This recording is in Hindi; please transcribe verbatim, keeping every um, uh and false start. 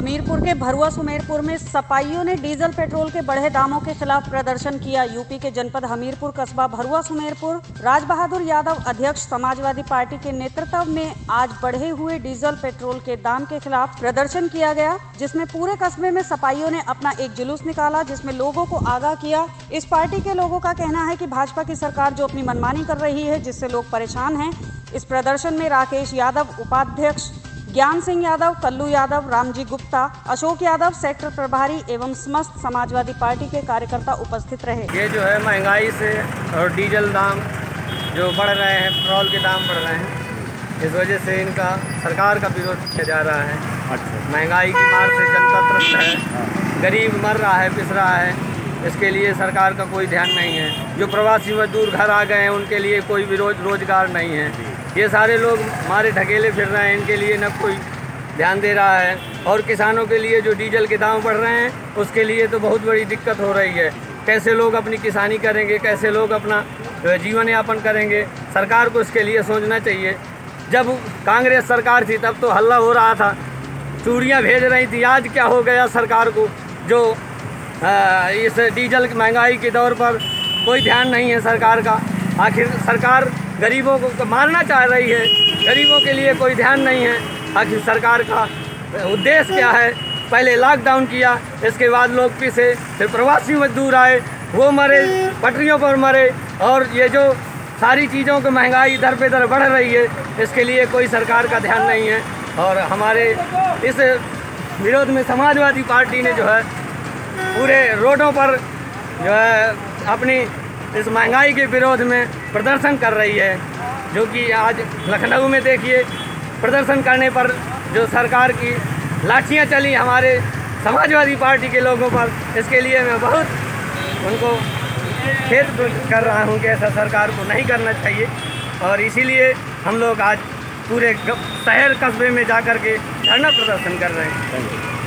हमीरपुर के भरुआ सुमेरपुर में सपाइयों ने डीजल पेट्रोल के बढ़े दामों के खिलाफ प्रदर्शन किया। यूपी के जनपद हमीरपुर कस्बा भरुआ सुमेरपुर राज बहादुर यादव अध्यक्ष समाजवादी पार्टी के नेतृत्व में आज बढ़े हुए डीजल पेट्रोल के दाम के खिलाफ प्रदर्शन किया गया, जिसमें पूरे कस्बे में सपाइयों ने अपना एक जुलूस निकाला, जिसमें लोगों को आगाह किया। इस पार्टी के लोगों का कहना है कि भाजपा की सरकार जो अपनी मनमानी कर रही है, जिससे लोग परेशान हैं। इस प्रदर्शन में राकेश यादव उपाध्यक्ष, ज्ञान सिंह यादव, कल्लू यादव, रामजी गुप्ता, अशोक यादव सेक्टर प्रभारी एवं समस्त समाजवादी पार्टी के कार्यकर्ता उपस्थित रहे। ये जो है महंगाई से और डीजल दाम जो बढ़ रहे हैं, पेट्रोल के दाम बढ़ रहे हैं, इस वजह से इनका सरकार का विरोध किया जा रहा है। अच्छा। महंगाई की मार से जनता त्रस्त है, गरीब मर रहा है, पिस रहा है, इसके लिए सरकार का कोई ध्यान नहीं है। जो प्रवासी मजदूर घर आ गए हैं उनके लिए कोई भी रोज रोजगार नहीं है। ये सारे लोग मारे ढकेले फिर रहे हैं, इनके लिए न कोई ध्यान दे रहा है। और किसानों के लिए जो डीजल के दाम बढ़ रहे हैं उसके लिए तो बहुत बड़ी दिक्कत हो रही है। कैसे लोग अपनी किसानी करेंगे, कैसे लोग अपना जीवन यापन करेंगे, सरकार को इसके लिए सोचना चाहिए। जब कांग्रेस सरकार थी तब तो हल्ला हो रहा था, चूड़ियाँ भेज रही थी। आज क्या हो गया सरकार को, जो आ, इस डीजल की महंगाई के दौर पर कोई ध्यान नहीं है सरकार का। आखिर सरकार गरीबों को मारना चाह रही है, गरीबों के लिए कोई ध्यान नहीं है। आखिर सरकार का उद्देश्य क्या है? पहले लॉकडाउन किया, इसके बाद लोग पिसे, फिर प्रवासी मजदूर आए, वो मरे, पटरियों पर मरे, और ये जो सारी चीज़ों की महंगाई दर पे दर बढ़ रही है, इसके लिए कोई सरकार का ध्यान नहीं है। और हमारे इस विरोध में समाजवादी पार्टी ने जो है पूरे रोडों पर जो है अपनी इस महंगाई के विरोध में प्रदर्शन कर रही है। जो कि आज लखनऊ में देखिए, प्रदर्शन करने पर जो सरकार की लाठियां चली हमारे समाजवादी पार्टी के लोगों पर, इसके लिए मैं बहुत उनको खेद कर रहा हूं कि ऐसा सरकार को नहीं करना चाहिए। और इसीलिए हम लोग आज पूरे शहर कस्बे में जा कर के धरना प्रदर्शन कर रहे हैं।